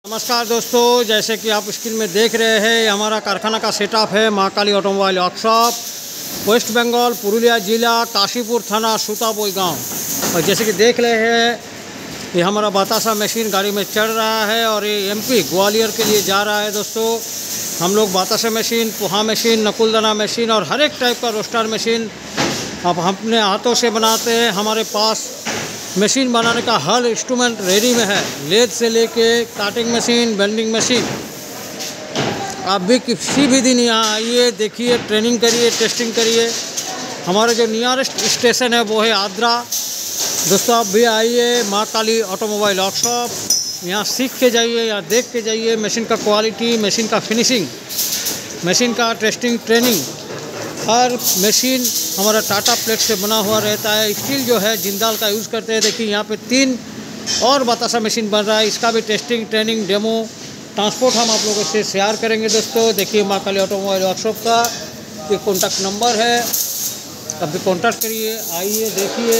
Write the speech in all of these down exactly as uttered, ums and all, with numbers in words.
नमस्कार दोस्तों, जैसे कि आप स्क्रीन में देख रहे हैं, ये हमारा कारखाना का सेटअप है। माँ काली ऑटोमोबाइल वर्कशॉप, वेस्ट बंगाल, पुरुलिया जिला, काशीपुर थाना, सुताबोई गांव। और जैसे कि देख रहे हैं, ये हमारा बतासा मशीन गाड़ी में चढ़ रहा है और ये एमपी ग्वालियर के लिए जा रहा है। दोस्तों, हम लोग बतासा मशीन, पोहा मशीन, नकुलदाना मशीन और हर एक टाइप का रोस्टर मशीन आप अपने हाथों से बनाते हैं। हमारे पास मशीन बनाने का हर इंस्ट्रूमेंट रेडी में है, लेद से लेके काटिंग मशीन, बेंडिंग मशीन। आप भी किसी भी दिन यहाँ आइए, देखिए, ट्रेनिंग करिए, टेस्टिंग करिए। हमारा जो नियरेस्ट स्टेशन है वो है आद्रा। दोस्तों, आप भी आइए माँ काली ऑटोमोबाइल वर्कशॉप, यहाँ सीख के जाइए, यहाँ देख के जाइए मशीन का क्वालिटी, मशीन का फिनिशिंग, मशीन का टेस्टिंग, ट्रेनिंग। हर मशीन हमारा टाटा प्लेट से बना हुआ रहता है। स्टील जो है जिंदाल का यूज़ करते हैं। देखिए, यहाँ पे तीन और बतासा मशीन बन रहा है, इसका भी टेस्टिंग, ट्रेनिंग, डेमो, ट्रांसपोर्ट हम आप लोगों से शेयर करेंगे। दोस्तों, देखिए माँ काली ऑटोमोबाइल वर्कशॉप का ये कॉन्टैक्ट नंबर है, कभी कॉन्टैक्ट करिए, आइए, देखिए,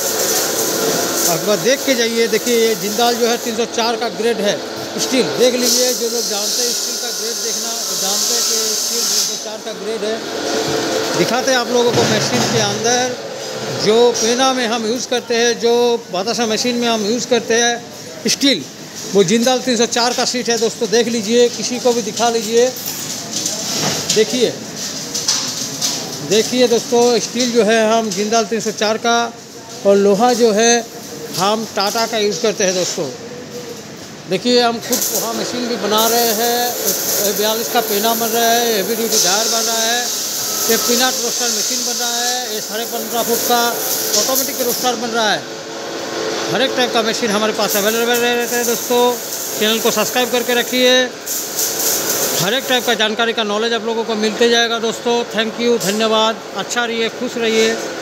एक बार देख के जाइए। देखिए, ये जिंदाल जो है तीन सौ चार का ग्रेड है स्टील, देख लीजिए। जो लोग जानते हैं स्टील का ग्रेड देखना, जानते हैं कि स्टील तीन सौ चार का ग्रेड है। दिखाते हैं आप लोगों को मशीन के अंदर जो पेना में हम यूज़ करते हैं, जो बतासा मशीन में हम यूज़ करते हैं स्टील, वो जिंदाल तीन सौ चार का सीट है। दोस्तों, देख लीजिए, किसी को भी दिखा लीजिए। देखिए देखिए दोस्तों, स्टील जो है हम जिंदाल तीन सौ चार का, और लोहा जो है हम टाटा का यूज़ करते हैं। दोस्तों, देखिए, हम खुद पोहा मशीन भी बना रहे हैं। बयालीस का पेना बन रहा है, हेवी ड्यूटी टायर बन रहा है, ये पीनट रोस्टर मशीन बन रहा है, ये साढ़े पंद्रह फुट का ऑटोमेटिक रोस्टर बन रहा है। हर एक टाइप का मशीन हमारे पास अवेलेबल रहता है। दोस्तों, चैनल को सब्सक्राइब करके रखिए, हर एक टाइप का जानकारी का नॉलेज आप लोगों को मिलते जाएगा। दोस्तों, थैंक यू, धन्यवाद। अच्छा रहिए, खुश रहिए।